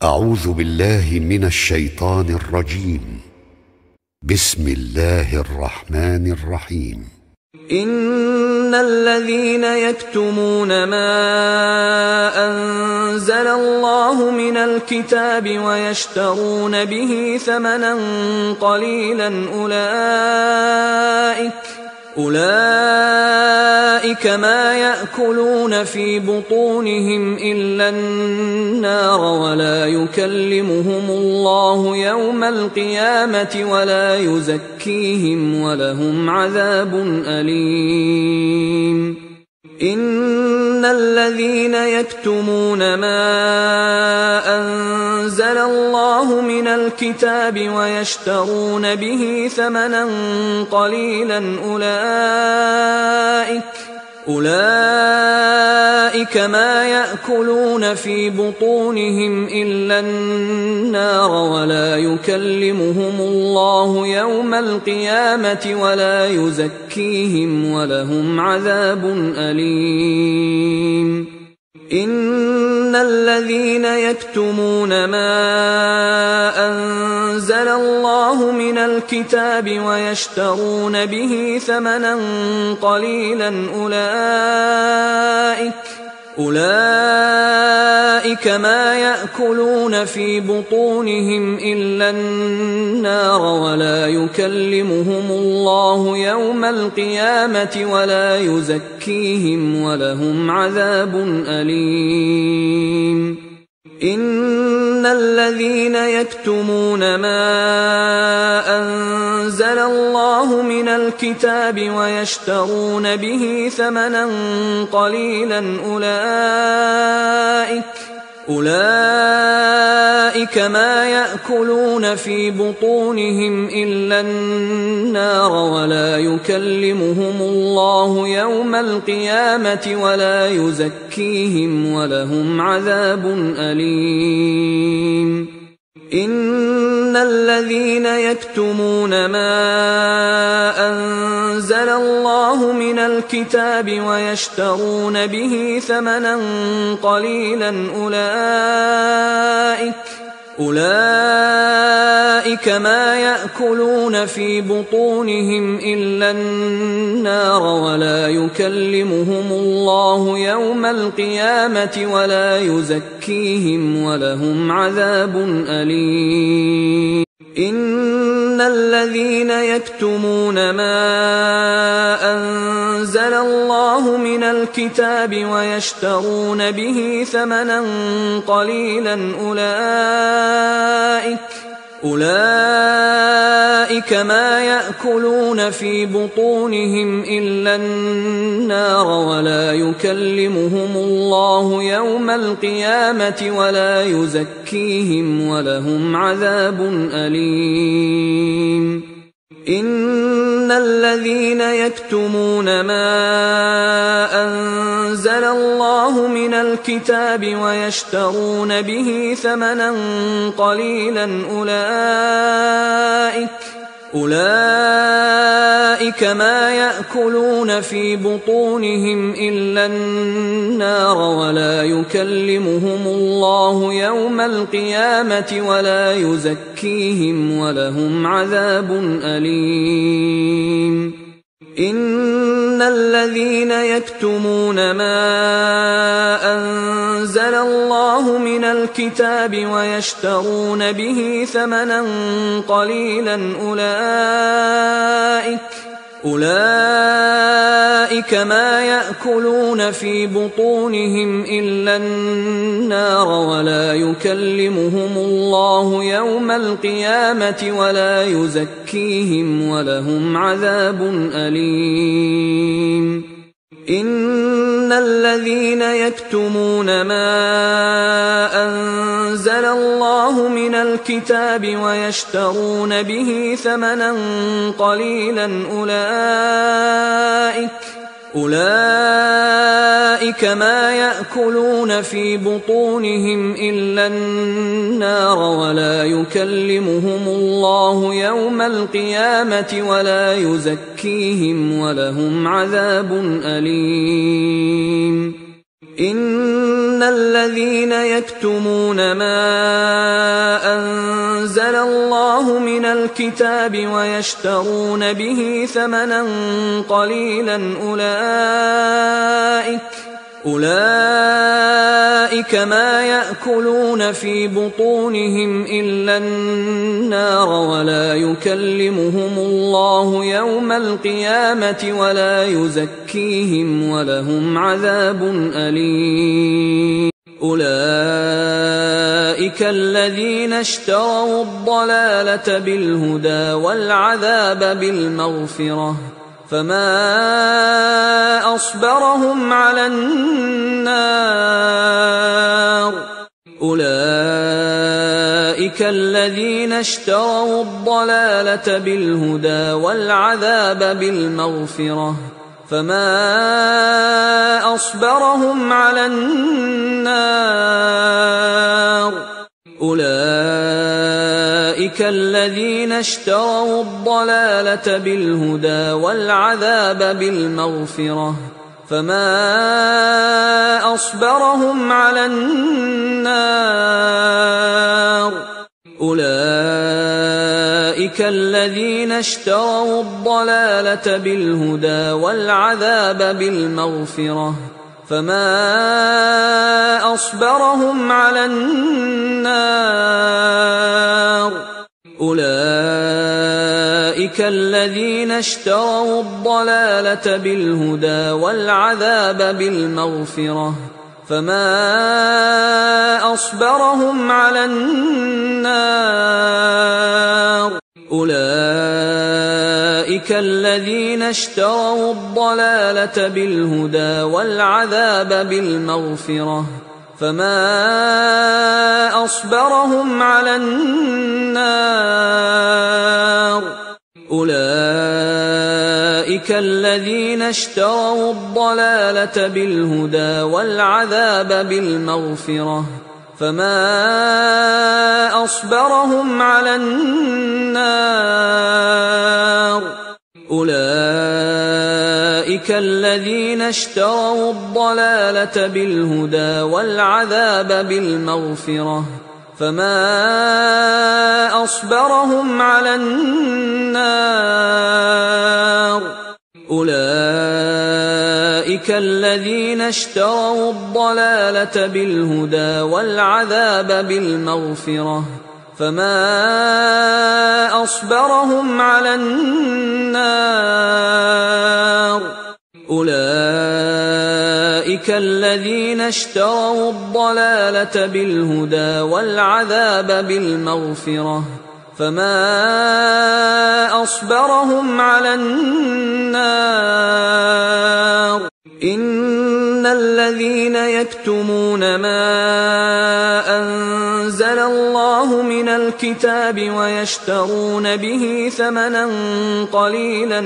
أعوذ بالله من الشيطان الرجيم. بسم الله الرحمن الرحيم. إن الذين يكتمون ما أنزل الله من الكتاب ويشترون به ثمنا قليلا أولئك ما يأكلون في بطونهم إلا النار ولا يكلمهم الله يوم القيامة ولا يزكيهم ولهم عذاب أليم. إن الذين يكتمون ما أنزل الله من الكتاب ويشترون به ثمنا قليلا أولئك ما يأكلون في بطونهم إلا النار ولا يكلمهم الله يوم القيامة ولا يزكيهم ولهم عذاب أليم. إن الذين يكتمون ما أنزل الله من الكتاب ويشترون به ثمنا قليلا أولئك ما يأكلون في بطونهم إلا النار ولا يكلمهم الله يوم القيامة ولا يزكيهم ولهم عذاب أليم. إن الذين يكتمون ما أنزل الله من الكتاب ويشترون به ثمنا قليلا أولئك ما يأكلون في بطونهم إلا النار ولا يكلمهم الله يوم القيامة ولا يزكيهم ولهم عذاب أليم. إن الذين يكتمون ما أنزل الله من الكتاب ويشترون به ثمنا قليلا أولئك ما يأكلون في بطونهم إلا النار ولا يكلمهم الله يوم القيامة ولا يزكيهم ولهم عذاب أليم. إن الذين يكتمون ما أنزل الله من الكتاب ويشترون به ثمنا قليلا أولئك ما يأكلون في بطونهم إلا النار ولا يكلمهم الله يوم القيامة ولا يزكيهم ولهم عذاب أليم. إن الذين يكتمون ما أنزل الله من الكتاب ويشترون به ثمنا قليلا أولئك ما يأكلون في بطونهم إلا النار ولا يكلمهم الله يوم القيامة ولا يزكيهم ولهم عذاب أليم. إن الذين يكتمون ما أنزل الله من الكتاب ويشترون به ثمنا قليلا أولئك ما يأكلون في بطونهم إلا النار ولا يكلمهم الله يوم القيامة ولا يزكيهم ولهم عذاب أليم. إن الذين يكتمون ما أنزل الله من الكتاب ويشترون به ثمنا قليلا أولئك ما يأكلون في بطونهم إلا النار ولا يكلمهم الله يوم القيامة ولا يزكيهم ولهم عذاب أليم. إن الذين يكتمون ما أنزل الله من الكتاب ويشترون به ثمنا قليلا أولئك ما يأكلون في بطونهم إلا النار ولا يكلمهم الله يوم القيامة ولا يزكيهم ولهم عذاب أليم أولئك الذين اشتروا الضلالة بالهدى والعذاب بالمغفرة فما أصبرهم على النار أولئك الذين اشتروا الضلالة بالهدى والعذاب بالمغفرة فما أصبرهم على النار أولئك الذين اشتروا الضلالة بالهدى والعذاب بالمغفرة فما أصبرهم على النار أولئك الذين اشتروا الضلالة بالهدى والعذاب بالمغفرة فما أصبرهم على النار أولئك الذين اشتروا الضلالة بالهدى والعذاب بالمغفرة فما أصبرهم على النار أولئك الذين اشتروا الضلالة بالهدى والعذاب بالمغفرة فما أصبرهم على النار أولئك الذين اشتروا الضلالة بالهدى والعذاب بالمغفرة فما أصبرهم على النار أولئك الذين اشتروا الضلالة بالهدى والعذاب بالمغفرة فما أصبرهم على النار أولئك الذين اشتروا الضلالة بالهدى والعذاب بالمغفرة فما أصبرهم على النار أولئك الذين اشتروا الضلالة بالهدى والعذاب بالمغفرة فما أصبرهم على النار إن الذين يكتمون ما أنزل الله من الكتاب ويشترون به ثمنا قليلا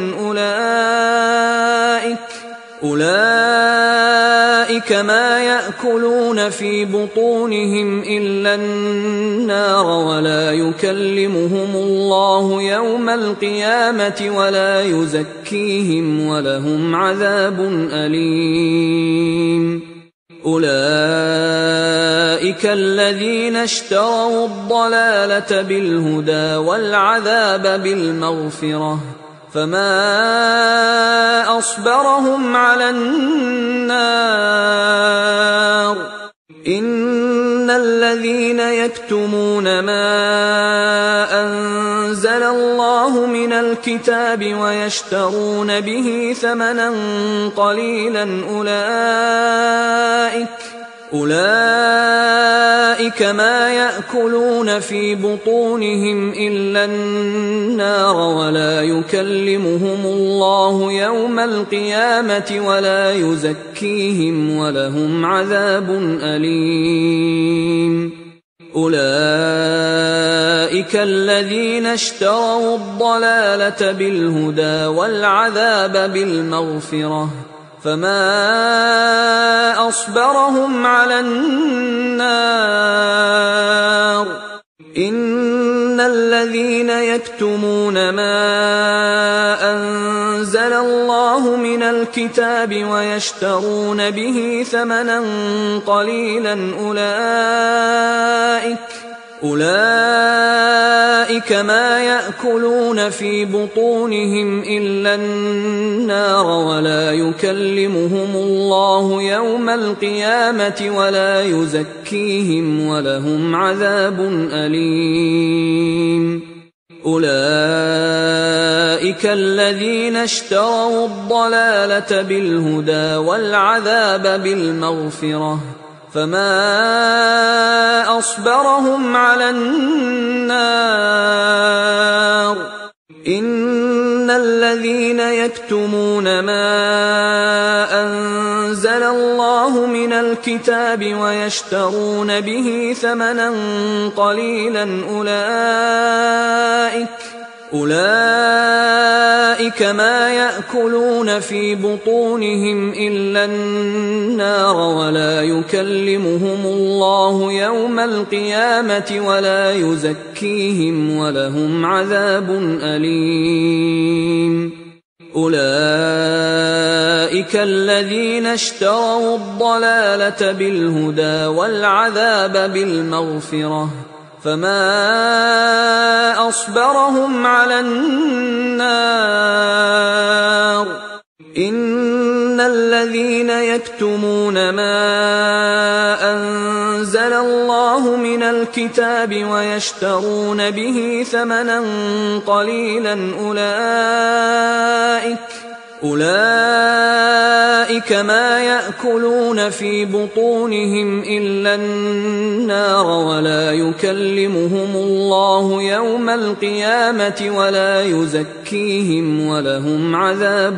أولئك ما يأكلون في بطونهم إلا النار ولا يكلمهم الله يوم القيامة ولا يزكيهم ولهم عذاب أليم أولئك الذين اشتروا الضلالة بالهدى والعذاب بالمغفرة فما أصبرهم على النار إن الذين يكتمون ما أنزل الله من الكتاب ويشترون به ثمنا قليلا أولئك ما يأكلون في بطونهم إلا النار ولا يكلمهم الله يوم القيامة ولا يزكيهم ولهم عذاب أليم أولئك الذين اشتروا الضلالة بالهدى والعذاب بالمغفرة فما أصبرهم على النار إن الذين يكتمون ما أنزل الله من الكتاب ويشترون به ثمنا قليلا أولئك ما يأكلون في بطونهم إلا النار ولا يكلمهم الله يوم القيامة ولا يزكيهم ولهم عذاب أليم. أولئك الذين اشتروا الضلالة بالهدى والعذاب بالمغفرة فما أصبرهم على النار. إن الذين يكتمون ما أنزل الله من الكتاب ويشترون به ثمنا قليلا أولئك ما يأكلون في بطونهم إلا النار ولا يكلمهم الله يوم القيامة ولا يزكيهم ولهم عذاب أليم. أولئك الذين اشتروا الضلالة بالهدى والعذاب بالمغفرة فما أصبرهم على النار. إن الذين يكتمون ما أنزل الله من الكتاب ويشترون به ثمنا قليلا أولئك ما يأكلون في بطونهم إلا النار ولا يكلمهم الله يوم القيامة ولا يزكيهم ولهم عذاب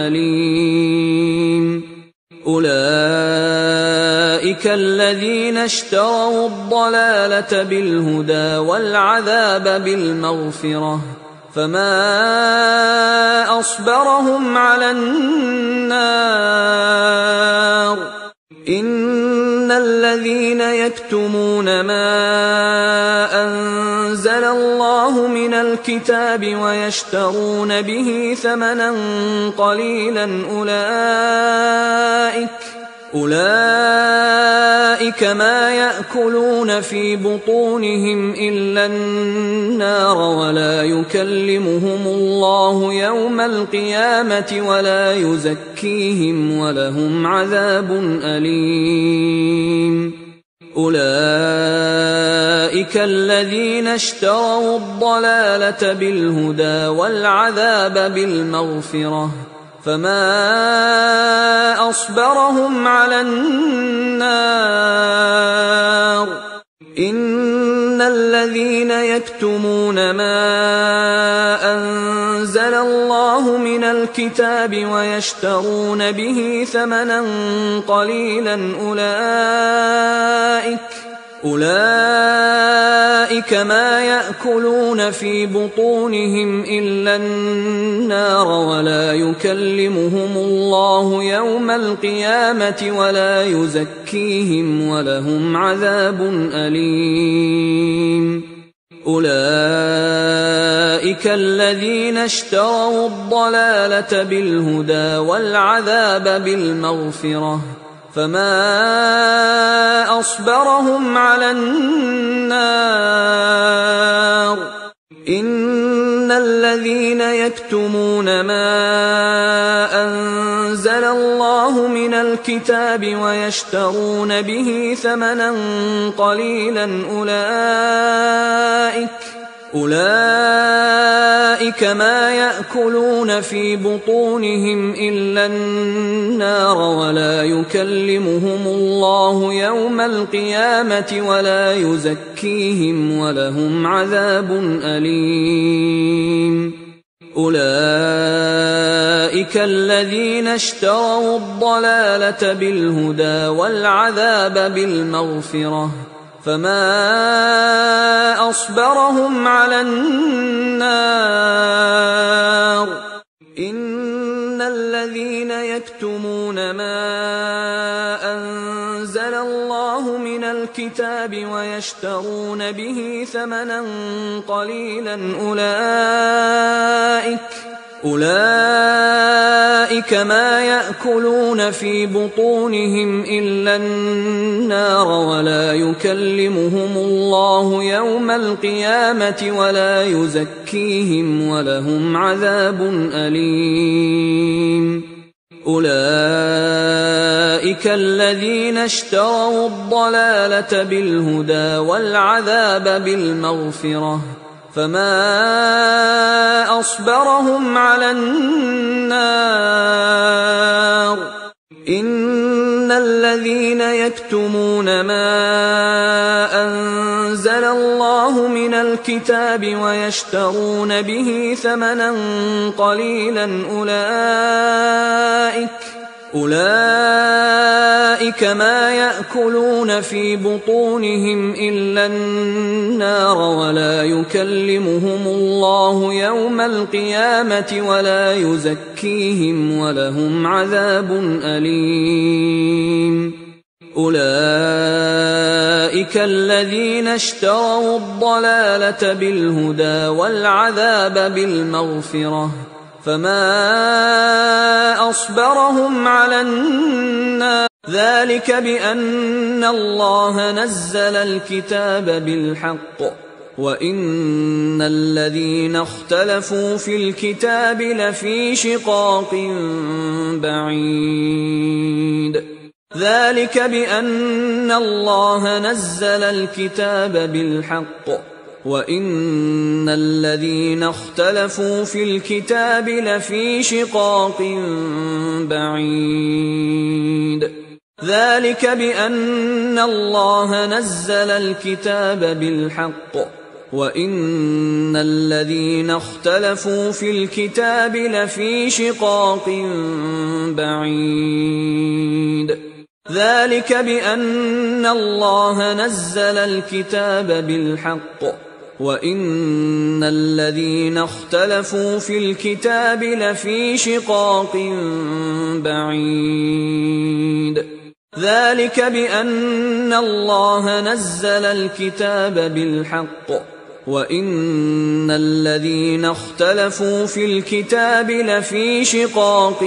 أليم. أولئك الذين اشتروا الضلالة بالهدى والعذاب بالمغفرة فما أصبرهم على النار. إن الذين يكتمون ما أنزل الله من الكتاب ويشترون به ثمنا قليلا أولئك ما يأكلون في بطونهم إلا النار ولا يكلمهم الله يوم القيامة ولا يزكيهم ولهم عذاب أليم. أولئك الذين اشتروا الضلالة بالهدى والعذاب بالمغفرة فما أصبرهم على النار. إن الذين يكتمون ما أنزل الله من الكتاب ويشترون به ثمنا قليلا أولئك ما يأكلون في بطونهم إلا النار ولا يكلمهم الله يوم القيامة ولا يزكيهم ولهم عذاب أليم. أولئك الذين اشتروا الضلالة بالهدى والعذاب بالمغفرة فما أصبرهم على النار. إن الذين يكتمون ما أنزل الله من الكتاب ويشترون به ثمنا قليلا أولئك ما يأكلون في بطونهم إلا النار ولا يكلمهم الله يوم القيامة ولا يزكيهم ولهم عذاب أليم. أولئك الذين اشتروا الضلالة بالهدى والعذاب بالمغفرة فما أصبرهم على النار. إن الذين يكتمون ما أنزل الله من الكتاب ويشترون به ثمنا قليلا أولئك ما يأكلون في بطونهم إلا النار ولا يكلمهم الله يوم القيامة ولا يزكيهم ولهم عذاب أليم. أولئك الذين اشتروا الضلالة بالهدى والعذاب بالمغفرة فما أصبرهم على النار. إن الذين يكتمون ما أنزل الله من الكتاب ويشترون به ثمنا قليلا أولئك ما يأكلون في بطونهم إلا النار ولا يكلمهم الله يوم القيامة ولا يزكيهم ولهم عذاب أليم. أولئك الذين اشتروا الضلالة بالهدى والعذاب بالمغفرة فما أصبرهم على النار. ذلك بأن الله نزل الكتاب بالحق وإن الذين اختلفوا في الكتاب لفي شقاق بعيد. ذلك بأن الله نزل الكتاب بالحق وإن الذين اختلفوا في الكتاب لفي شقاق بعيد. ذلك بأن الله نزل الكتاب بالحق وإن الذين اختلفوا في الكتاب لفي شقاق بعيد. ذلك بأن الله نزل الكتاب بالحق وإن الذين اختلفوا في الكتاب لفي شقاق بعيد. ذلك بأن الله نزل الكتاب بالحق وإن الذين اختلفوا في الكتاب لفي شقاق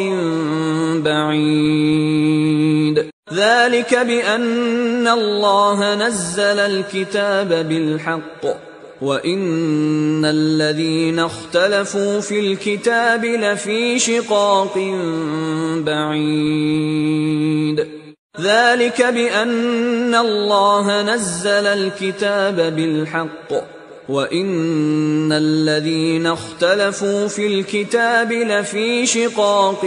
بعيد. ذلك بأن الله نزل الكتاب بالحق وإن الذين اختلفوا في الكتاب لفي شقاق بعيد. ذلك بأن الله نزل الكتاب بالحق وإن الذين اختلفوا في الكتاب لفي شقاق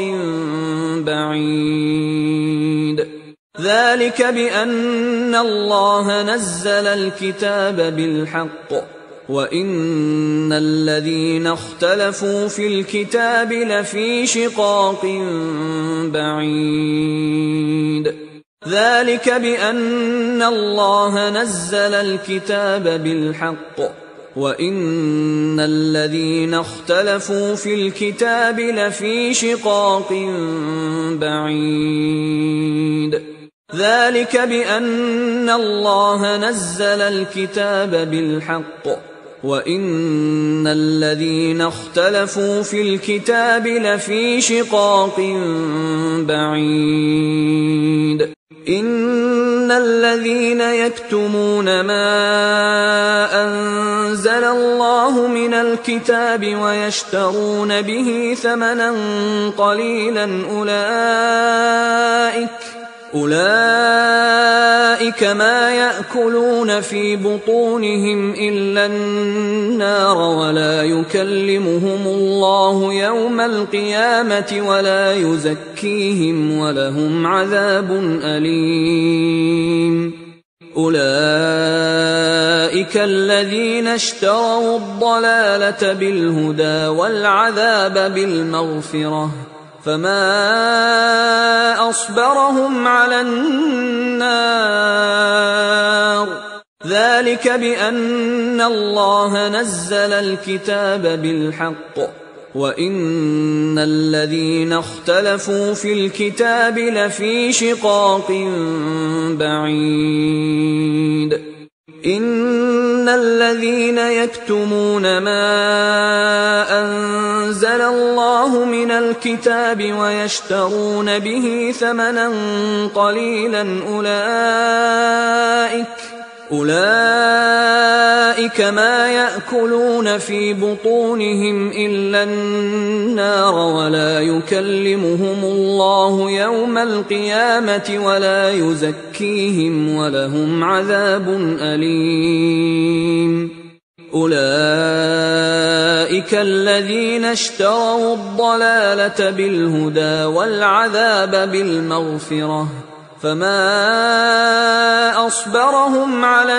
بعيد. ذلك بأن الله نزل الكتاب بالحق وإن الذين اختلفوا في الكتاب لفي شقاق بعيد. ذلك بأن الله نزل الكتاب بالحق وإن الذين اختلفوا في الكتاب لفي شقاق بعيد. ذلك بأن الله نزل الكتاب بالحق وإن الذين اختلفوا في الكتاب لفي شقاق بعيد. إن الذين يكتمون ما أنزل الله من الكتاب ويشترون به ثمنا قليلا أولئك ما يأكلون في بطونهم إلا النار ولا يكلمهم الله يوم القيامة ولا يزكيهم ولهم عذاب أليم. أولئك الذين اشتروا الضلالة بالهدى والعذاب بالمغفرة فما أصبرهم على النار. ذلك بأن الله نزل الكتاب بالحق وإن الذين اختلفوا في الكتاب لفي شقاق بعيد إن الذين يكتمون ما أنزل الله من الكتاب ويشترون به ثمنا قليلا أولئك ما يأكلون في بطونهم إلا النار ولا يكلمهم الله يوم القيامة ولا يزكيهم ولهم عذاب أليم أولئك الذين اشتروا الضلالة بالهدى والعذاب بالمغفرة فما أصبرهم على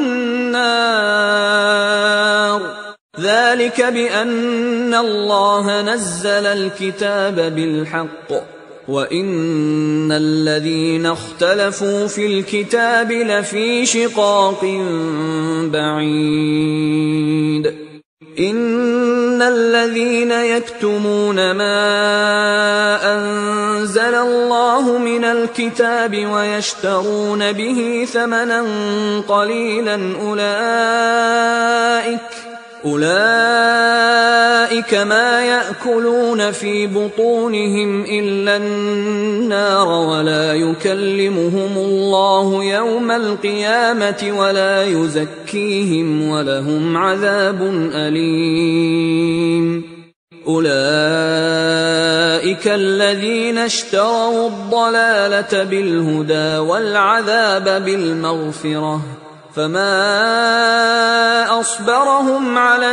النار ذلك بأن الله نزل الكتاب بالحق وإن الذين اختلفوا في الكتاب لفي شقاق بعيد إن الذين يكتمون ما أنزل الله من الكتاب ويشترون به ثمنا قليلا أولئك ما يأكلون في بطونهم إلا النار ولا يكلمهم الله يوم القيامة ولا يزكيهم ولهم عذاب أليم أولئك الذين اشتروا الضلالة بالهدى والعذاب بالمغفرة فما أصبرهم على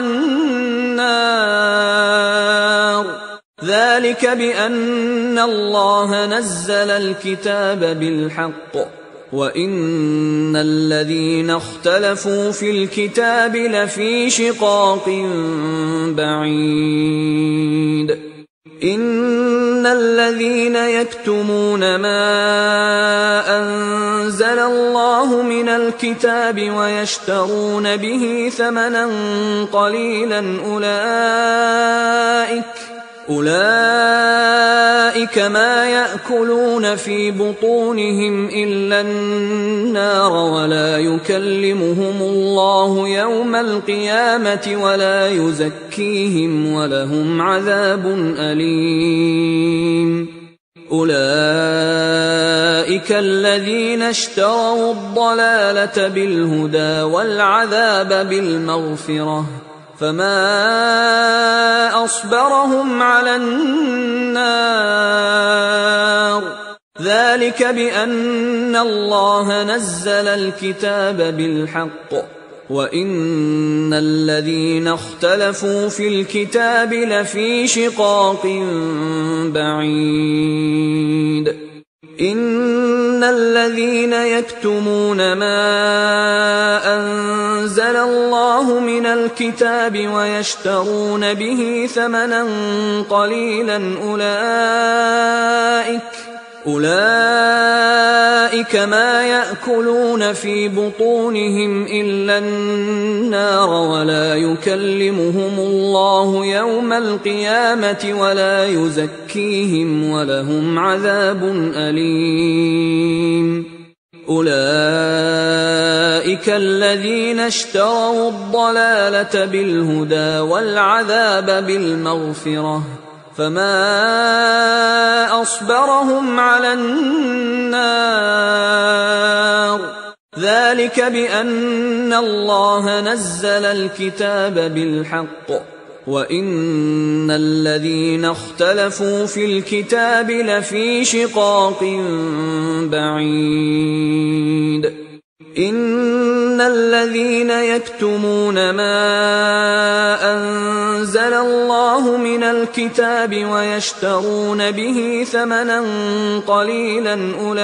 النار ذلك بأن الله نزل الكتاب بالحق وإن الذين اختلفوا في الكتاب لفي شقاق بعيد إن الذين يكتمون ما أنزل الله من الكتاب ويشترون به ثمنا قليلا أولئك ما يأكلون في بطونهم إلا النار ولا يكلمهم الله يوم القيامة ولا يزكيهم ولهم عذاب أليم أولئك الذين اشتروا الضلالة بالهدى والعذاب بالمغفرة فما أصبرهم على النار ذلك بأن الله نزل الكتاب بالحق وإن الذين اختلفوا في الكتاب لفي شقاق بعيد إن الذين يكتمون ما أنزل الله من الكتاب ويشترون به ثمنا قليلا أولئك ما يأكلون في بطونهم إلا النار ولا يكلمهم الله يوم القيامة ولا يزكيهم ولهم عذاب أليم أولئك الذين اشتروا الضلالة بالهدى والعذاب بالمغفرة فما أصبرهم على النار ذلك بأن الله نزل الكتاب بالحق وإن الذين اختلفوا في الكتاب لفي شقاق بعيد إن الذين يكتمون ما أنزل الله من الكتاب ويشترون به ثمنا قليلا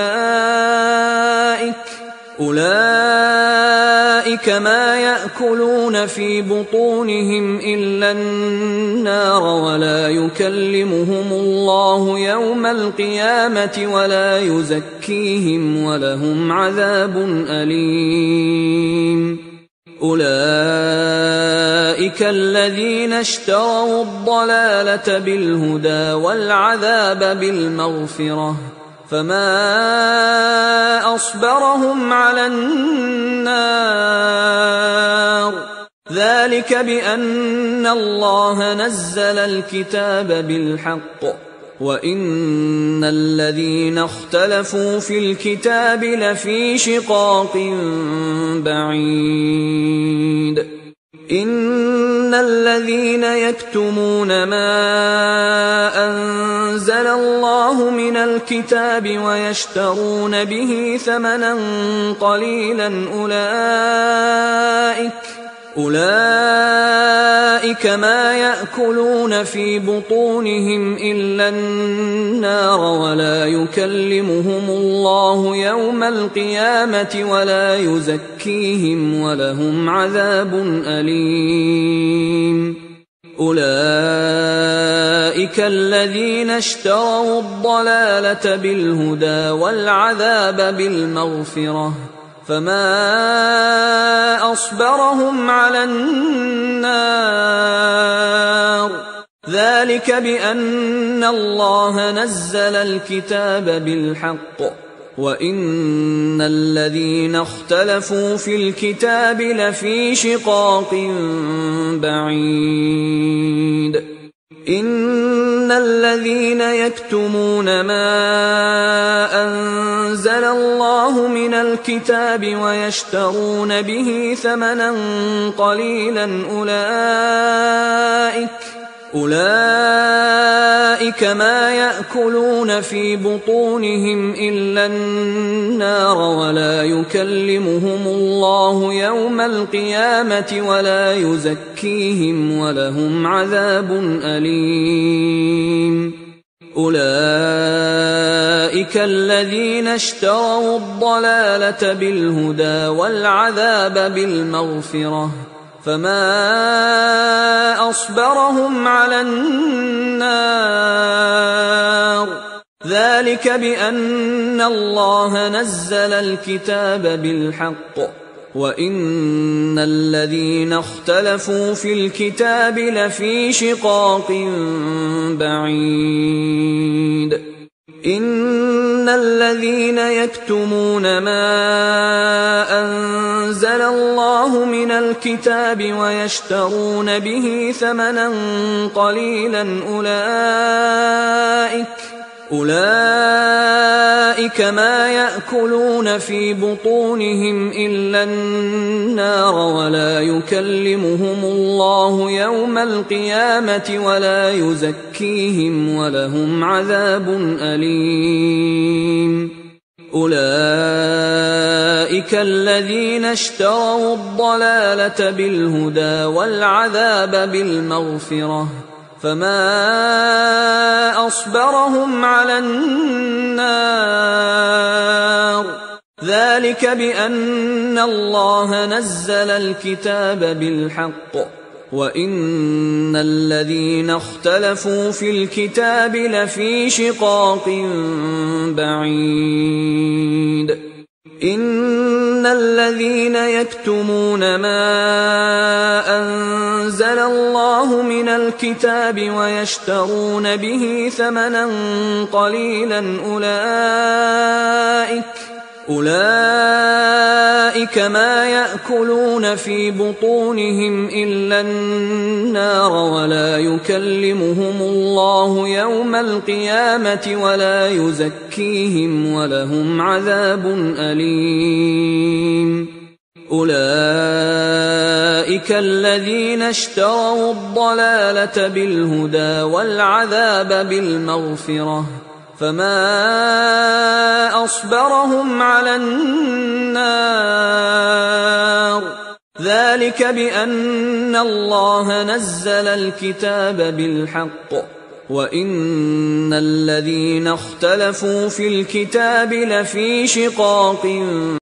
أولئك ما يأكلون في بطونهم إلا النار ولا يكلمهم الله يوم القيامة ولا يزكيهم ولهم عذاب أليم أولئك الذين اشتروا الضلالة بالهدى والعذاب بالمغفرة فما أصبرهم على النار ذلك بأن الله نزل الكتاب بالحق وإن الذين اختلفوا في الكتاب لفي شقاق بعيد إن الذين يكتمون ما أنزل الله من الكتاب ويشترون به ثمنا قليلا أولئك ما يأكلون في بطونهم إلا النار ولا يكلمهم الله يوم القيامة ولا يزكيهم ولهم عذاب أليم أولئك الذين اشتروا الضلالة بالهدى والعذاب بالمغفرة فما أصبرهم على النار ذلك بأن الله نزل الكتاب بالحق وإن الذين اختلفوا في الكتاب لفي شقاق بعيد إن الذين يكتمون ما أنزل الله من الكتاب ويشترون به ثمنا قليلا أولئك ما يأكلون في بطونهم إلا النار ولا يكلمهم الله يوم القيامة ولا يزكيهم ولهم عذاب أليم أولئك الذين اشتروا الضلالة بالهدى والعذاب بالمغفرة فما أصبرهم على النار ذلك بأن الله نزل الكتاب بالحق وإن الذين اختلفوا في الكتاب لفي شقاق بعيد إن الذين يكتمون ما أنزل الله من الكتاب ويشترون به ثمنا قليلا أولئك ما يأكلون في بطونهم إلا النار ولا يكلمهم الله يوم القيامة ولا يزكيهم ولهم عذاب أليم أولئك الذين اشتروا الضلالة بالهدى والعذاب بالمغفرة فما أصبرهم على النار ذلك بأن الله نزل الكتاب بالحق وإن الذين اختلفوا في الكتاب لفي شقاق بعيد إن الذين يكتمون ما أنزل الله من الكتاب ويشترون به ثمنا قليلا أولئك ما يأكلون في بطونهم إلا النار ولا يكلمهم الله يوم القيامة ولا يزكيهم ولهم عذاب أليم أولئك الذين اشتروا الضلالة بالهدى والعذاب بالمغفرة فما أصبرهم على النار ذلك بأن الله نزل الكتاب بالحق وإن الذين اختلفوا في الكتاب لفي شقاق